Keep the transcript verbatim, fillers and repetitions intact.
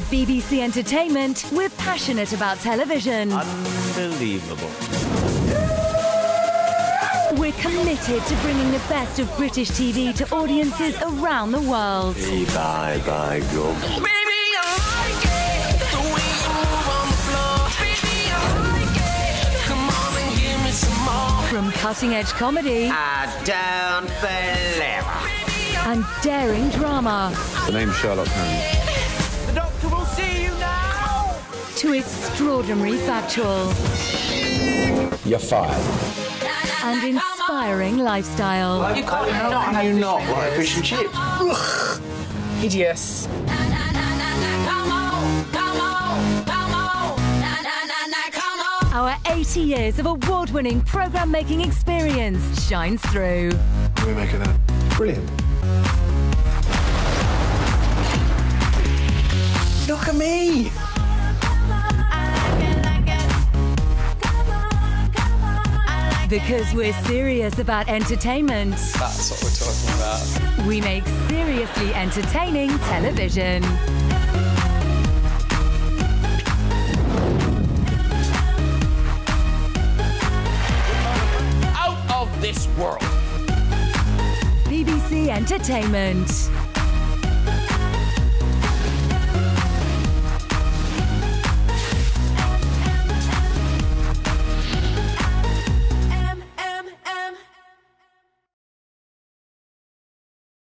B B C Entertainment, we're passionate about television. Unbelievable. We're committed to bringing the best of British T V to audiences around the world. Hey, bye, bye, go. Baby, I like it, the way you move on the floor. Baby, I like it, come on and give me some more. From cutting-edge comedy I don't believe it. and daring drama The name's Sherlock Holmes. The doctor will see you now. to extraordinary factual You're fired. and inspiring lifestyle. You can't not How have you fish not and like chips. fish and chips? Hideous. Our eighty years of award-winning programme-making experience shines through. We're making that brilliant. Look at me. Because we're serious about entertainment, That's what we're talking about. we make seriously entertaining television. Out of this world. B B C Entertainment.